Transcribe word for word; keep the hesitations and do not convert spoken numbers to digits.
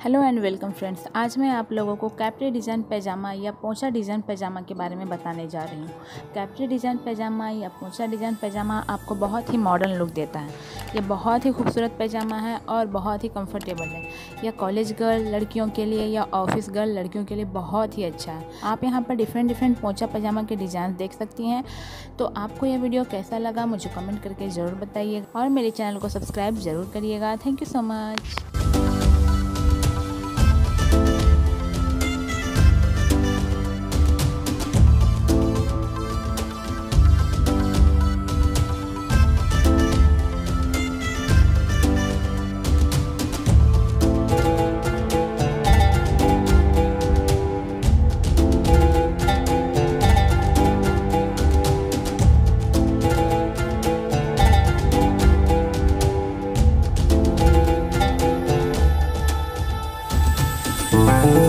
Hello and welcome friends. आज मैं आप लोगों को कैप्री डिज़ाइन पैजामा या पोंचा डिज़ाइन पैजामा के बारे में बताने जा रही हूँ। कैप्री डिज़ाइन पैजामा या पोंचा डिज़ाइन पैजामा आपको बहुत ही मॉडर्न लुक देता है। ये बहुत ही खूबसूरत पैजामा है और बहुत ही कंफर्टेबल है। यह कॉलेज गर्ल लड़कियों के लिए या ऑफिस गर्ल लड़कियों के लिए बहुत ही अच्छा है। आप यहाँ पर डिफरेंट डिफरेंट पोंचा पैजामा के डिज़ाइन देख सकती हैं। तो आपको यह वीडियो कैसा लगा मुझे कमेंट करके ज़रूर बताइएगा और मेरे चैनल को सब्सक्राइब ज़रूर करिएगा। Thank you so much. Bye.